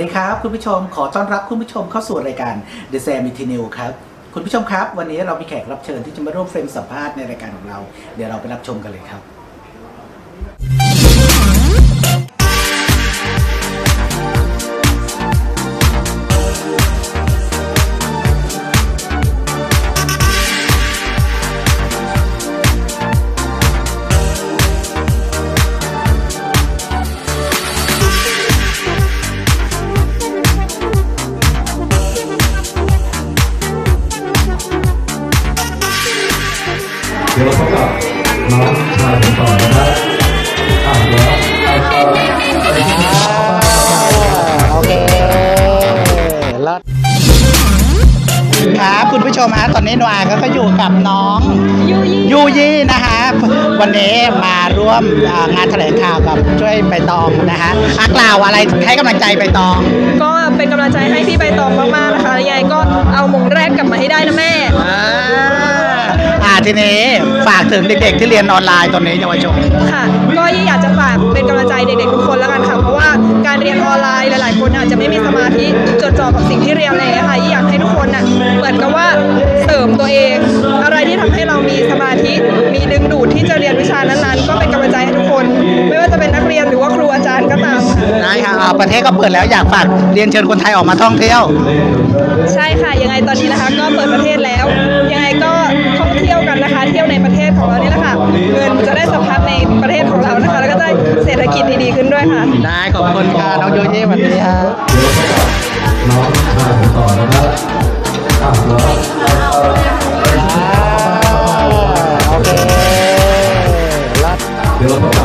ดีครับคุณผู้ชมขอต้อนรับคุณผู้ชมเข้าสู่รายการ The Sam Eternal ครับคุณผู้ชมครับวันนี้เรามีแขกรับเชิญที่จะมาร่วมเฟรมสัมภาษณ์ในรายการของเราเดี๋ยวเราไปรับชมกันเลยครับเดี๋ยวเราพบกับน้องชายผมก่อนนะครับโอเคเลิศครับคุณผู้ชมฮะตอนนี้นวาก็อยู่กับน้องยูยี่นะคะวันนี้มาร่วมงานแถลงข่าวกับช่วยใบตองนะคะกล่าวอะไรให้กำลังใจใบตองก็เป็นกำลังใจให้พี่ใบตองมากๆนะคะยังไงก็เอามงแรกกลับมาให้ได้นะแม่ทีนี้ฝากถึงเด็กๆที่เรียนออนไลน์ตอนนี้เยาวชนค่ะก็อยากจะฝากเป็นกำลังใจเด็กๆทุกคนแล้วกันค่ะเพราะว่าการเรียนออนไลน์หลายๆคนอาจจะไม่มีสมาธิจดจ่อกับสิ่งที่เรียนเลยค่ะอยากให้ทุกคนน่ะเหมือนกับว่าเสริมตัวเองอะไรที่ทำให้เรามีสมาธิมีดึงดูดที่จะเรียนวิชานั้นๆก็เป็นกำลังใจให้ทุกคนไม่ว่าจะเป็นนักเรียนหรือว่าครูอาจารย์ก็ตามได้ค่ะประเทศก็เปิดแล้วอยากฝากเรียนเชิญคนไทยออกมาท่องเที่ยวใช่ค่ะยังไงตอนนี้นะคะก็เปิดประเทศแล้วยังไงก็ท่องเที่ยวกันนะคะเที่ยวในประเทศของเรานี่แหละค่ะเงินจะได้สะพัดในประเทศของเรานะคะแล้วก็ได้เศรษฐกิจดีๆขึ้นด้วยค่ะได้ขอบคุณค่ะน้องโยเย่วันนี้ค่ะน้องชายผมต่อนะครับโอเคเดี๋ยวเราพบกับ